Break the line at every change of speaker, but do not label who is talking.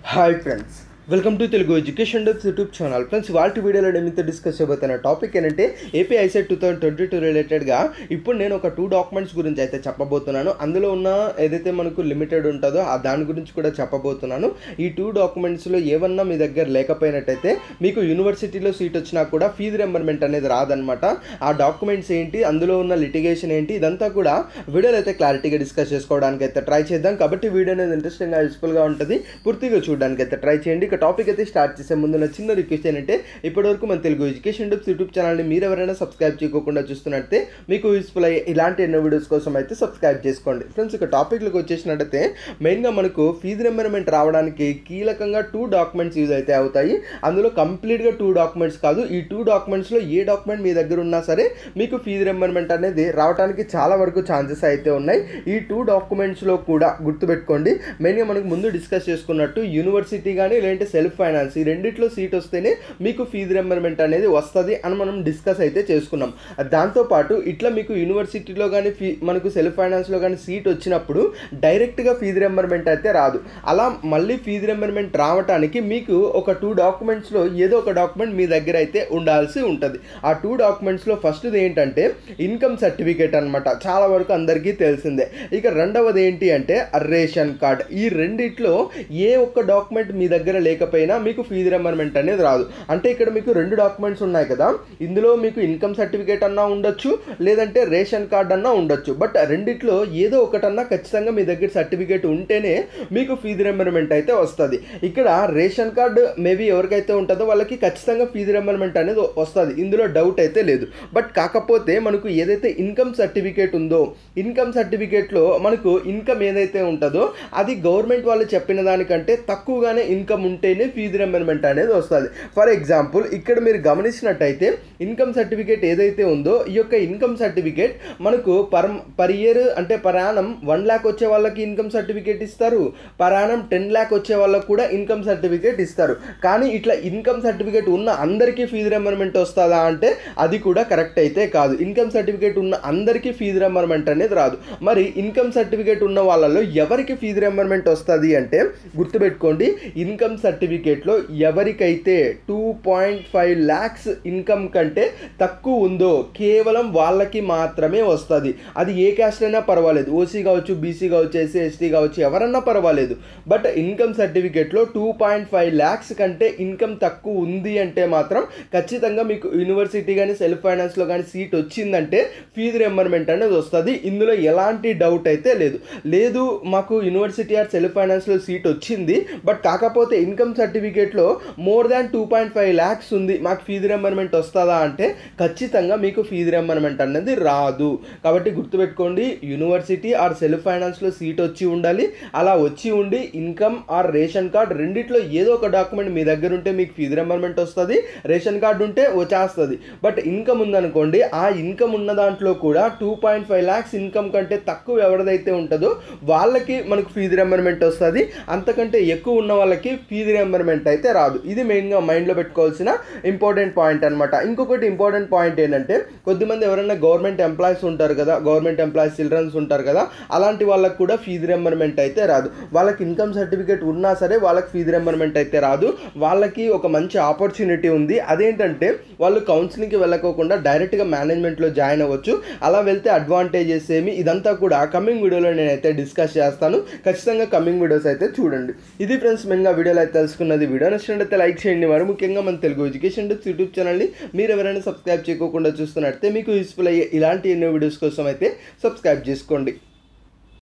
Hi friends, welcome to Telugu education డెప్స్ YouTube channel. Friends, వాటి వీడియోలో నేను మీతో డిస్కస్ చేయబోతున్న టాపిక్ ఏంటంటే ఏపీ ఐసెట్ 2022 రిలేటెడ్గా ఇప్పుడు నేను ఒక 2 డాక్యుమెంట్స్ గురించి అయితే చెప్పబోతున్నాను. అందులో ఉన్న ఏదైతే మనకు లిమిటెడ్ ఉంటుందో దాని గురించి కూడా చెప్పబోతున్నాను. ఈ 2 డాక్యుమెంట్స్లో ఏమన్నా మీ దగ్గర లేకపోయినట్టయితే మీకు యూనివర్సిటీలో సీట్ వచ్చినా కూడా ఫీజు రింబర్మెంట్ అనేది రాదనమాట. ఆ డాక్యుమెంట్స్ ఏంటి, అందులో ఉన్న లిటిగేషన్ ఏంటి, ఇదంతా కూడా వీడియోలో అయితే క్లారిటీగా డిస్కస్ చేసుకోవడానికి అయితే ట్రై చేద్దాం. కాబట్టి వీడియో అనేది ఇంట్రెస్టింగ్గా యూస్ఫుల్గా ఉంటుంది, పూర్తిగా చూడడానికి అయితే ట్రై చేయండి. టాపిక్ అయితే స్టార్ట్ చేసే ముందు నా చిన్న రిక్వెస్ట్ ఏంటంటే ఇప్పటివరకు మన తెలుగు ఎడ్యుకేషన్ డెప్స్ యూట్యూబ్ ఛానల్ని మీరు ఎవరైనా సబ్స్క్రైబ్ చేయకుండా చూస్తున్నట్టే మీకు యూస్ఫుల్ అయ్యే ఇలాంటి ఎన్నో వీడియోస్ కోసం అయితే సబ్స్క్రైబ్ చేసుకోండి. ఫ్రెండ్స్, ఇక టాపిక్లోకి వచ్చేసినట్టయితే మెయిన్గా మనకు ఫీజు రింబర్మెంట్ రావడానికి కీలకంగా 2 డాక్యుమెంట్స్ యూజ్ అయితే అవుతాయి. అందులో కంప్లీట్గా 2 డాక్యుమెంట్స్ కాదు, ఈ 2 డాక్యుమెంట్స్లో ఏ డాక్యుమెంట్ మీ దగ్గర ఉన్నా సరే మీకు ఫీజు రింబర్మెంట్ అనేది రావడానికి చాలా వరకు ఛాన్సెస్ అయితే ఉన్నాయి. ఈ 2 డాక్యుమెంట్స్లో కూడా గుర్తుపెట్టుకోండి, మెయిన్గా మనకు ముందు డిస్కస్ చేసుకున్నట్టు యూనివర్సిటీ కానీ లేదంటే సెల్ఫ్ ఫైనాన్స్, ఈ రెండిట్లో సీట్ వస్తేనే మీకు ఫీజు రింబర్మెంట్ అనేది వస్తుంది అని మనం డిస్కస్ అయితే చేసుకున్నాం. దాంతోపాటు ఇట్లా మీకు యూనివర్సిటీలో కానీ మనకు సెల్ఫ్ ఫైనాన్స్లో కానీ సీట్ వచ్చినప్పుడు డైరెక్ట్గా ఫీజు రింబర్మెంట్ అయితే రాదు. అలా మళ్ళీ ఫీజు రింబర్మెంట్ రావడానికి మీకు ఒక 2 డాక్యుమెంట్స్లో ఏదో ఒక డాక్యుమెంట్ మీ దగ్గర అయితే ఉండాల్సి ఉంటుంది. ఆ 2 డాక్యుమెంట్స్లో ఫస్ట్ది ఏంటంటే ఇన్కమ్ సర్టిఫికేట్ అనమాట, చాలా వరకు అందరికీ తెలిసిందే. ఇక రెండవది ఏంటి అంటే రేషన్ కార్డ్. ఈ రెండిట్లో ఏ ఒక్క డాక్యుమెంట్ మీ దగ్గర లేకపోయినా మీకు ఫీజు రింబర్మెంట్ అనేది రాదు. అంటే ఇక్కడ మీకు 2 డాక్యుమెంట్స్ ఉన్నాయి కదా, ఇందులో మీకు ఇన్కమ్ సర్టిఫికేట్ అన్నా ఉండొచ్చు, లేదంటే రేషన్ కార్డ్ అన్నా ఉండొచ్చు. బట్ రెండిట్లో ఏదో ఒకటన్నా ఖచ్చితంగా మీ దగ్గర సర్టిఫికేట్ ఉంటేనే మీకు ఫీజు రింబర్మెంట్ అయితే వస్తుంది. ఇక్కడ రేషన్ కార్డు మేబీ ఎవరికైతే ఉంటుందో వాళ్ళకి ఖచ్చితంగా ఫీజు రింబర్మెంట్ అనేది వస్తుంది, ఇందులో డౌట్ అయితే లేదు. బట్ కాకపోతే మనకు ఏదైతే ఇన్కమ్ సర్టిఫికేట్ ఉందో, ఇన్కమ్ సర్టిఫికేట్లో మనకు ఇన్కమ్ ఏదైతే ఉంటుందో అది గవర్నమెంట్ వాళ్ళు చెప్పిన దానికంటే తక్కువగానే ఇన్కమ్ ఉంటేనే ఫీజు రింబర్మెంట్ అనేది వస్తుంది. ఫర్ ఎగ్జాంపుల్ ఇక్కడ మీరు గమనించినట్టయితే ఇన్కమ్ సర్టిఫికేట్ ఏదైతే ఉందో ఈ యొక్క ఇన్కమ్ సర్టిఫికేట్ మనకు పర్ ఇయర్ అంటే పర్ యానం 1 lakh వచ్చే వాళ్ళకి ఇన్కమ్ సర్టిఫికేట్ ఇస్తారు, పర్ యానం 10 lakh వచ్చే వాళ్ళకి కూడా ఇన్కమ్ సర్టిఫికేట్ ఇస్తారు. కానీ ఇట్లా ఇన్కమ్ సర్టిఫికేట్ ఉన్న అందరికీ ఫీజు రింబర్మెంట్ వస్తుందా అంటే అది కూడా కరెక్ట్ అయితే కాదు. ఇన్కమ్ సర్టిఫికేట్ ఉన్న అందరికీ ఫీజు రింబర్మెంట్ అనేది రాదు. మరి ఇన్కమ్ సర్టిఫికేట్ ఉన్న వాళ్ళలో ఎవరికి ఫీజు రింబర్మెంట్ వస్తుంది అంటే గుర్తుపెట్టుకోండి, ఇన్కమ్ సర్టిఫికేట్లో ఎవరికైతే 2.5 lakhs ఇన్కమ్ కంటే తక్కువ ఉందో కేవలం వాళ్ళకి మాత్రమే వస్తుంది. అది ఏ క్యాస్ట్ అయినా పర్వాలేదు, ఓసీ కావచ్చు, బీసీ కావచ్చు, ఎస్సీ ఎస్టీ కావచ్చు, ఎవరన్నా పర్వాలేదు. బట్ ఇన్కమ్ సర్టిఫికేట్లో 2.5 lakhs కంటే ఇన్కమ్ తక్కువ ఉంది అంటే మాత్రం ఖచ్చితంగా మీకు యూనివర్సిటీ కానీ సెల్ఫ్ ఫైనాన్స్లో కానీ సీట్ వచ్చిందంటే ఫీజు రింబర్మెంట్ అనేది వస్తుంది. ఇందులో ఎలాంటి డౌట్ అయితే లేదు మాకు యూనివర్సిటీ ఆర్ సెల్ఫ్ ఫైనాన్స్లో సీట్ వచ్చింది, బట్ కాకపోతే ఇన్కమ్ సర్టిఫికేట్లో మోర్ దాన్ 2.5 lakhs ఉంది, మాకు ఫీజు రింబర్మెంట్ వస్తుందా అంటే ఖచ్చితంగా మీకు ఫీజు రింబర్మెంట్ అనేది రాదు. కాబట్టి గుర్తుపెట్టుకోండి, యూనివర్సిటీ ఆర్ సెల్ఫ్ ఫైనాన్స్లో సీట్ వచ్చి ఉండాలి. అలా వచ్చి ఉండి ఇన్కమ్ ఆర్ రేషన్ కార్డ్ రెండిట్లో ఏదో ఒక డాక్యుమెంట్ మీ దగ్గర ఉంటే మీకు ఫీజు రింబర్మెంట్ వస్తుంది, రేషన్ కార్డు ఉంటే వచ్చేస్తుంది. బట్ ఇన్కమ్ ఉందనుకోండి, ఆ ఇన్కమ్ ఉన్న దాంట్లో కూడా 2.5 lakhs ఇన్కమ్ కంటే తక్కువ ఎవరిదైతే ఉంటుందో వాళ్ళకి మనకు ఫీజు రింబర్మెంట్ వస్తుంది, అంతకంటే ఎక్కువ ఉన్న వాళ్ళకి ఫీజు రింబర్మెంట్ అయితే రాదు. ఇది మెయిన్గా మైండ్లో పెట్టుకోవాల్సిన ఇంపార్టెంట్ పాయింట్ అనమాట. ఇంకొకటి ఇంపార్టెంట్ పాయింట్ ఏంటంటే కొద్దిమంది ఎవరైనా గవర్నమెంట్ ఎంప్లాయీస్ ఉంటారు కదా, గవర్నమెంట్ ఎంప్లాయీస్ చిల్డ్రన్స్ ఉంటారు కదా, అలాంటి వాళ్ళకి కూడా ఫీజు రింబర్మెంట్ అయితే రాదు. వాళ్ళకి ఇన్కమ్ సర్టిఫికేట్ ఉన్నా సరే వాళ్ళకి ఫీజు రింబర్మెంట్ అయితే రాదు. వాళ్ళకి ఒక మంచి ఆపర్చునిటీ ఉంది, అదేంటంటే వాళ్ళు కౌన్సిలింగ్కి వెళ్ళకోకుండా డైరెక్ట్గా మేనేజ్మెంట్లో జాయిన్ అవ్వచ్చు. అలా వెళ్తే అడ్వాంటేజెస్ ఏమి, ఇదంతా కూడా కమింగ్ వీడియోలో నేనైతే డిస్కస్ చేస్తాను. ఖచ్చితంగా కమింగ్ వీడియోస్ అయితే చూడండి. ఇది ఫ్రెండ్స్ మెయిన్గా వీడియోలో అయితే తెలుసుకున్నది. వీడియో నచ్చినట్లయితే లైక్ చేయండి. మరి ముఖ్యంగా మన తెలుగు ఎడ్యుకేషన్ డెప్స్ యూట్యూబ్ ఛానల్ని మీరు ఎవరైనా సబ్స్క్రైబ్ చేయకుండా చూస్తున్నట్లయితే మీకు యూస్ఫుల్ అయ్యే ఇలాంటి ఎన్నో వీడియోస్ కోసం అయితే సబ్స్క్రైబ్ చేసుకోండి.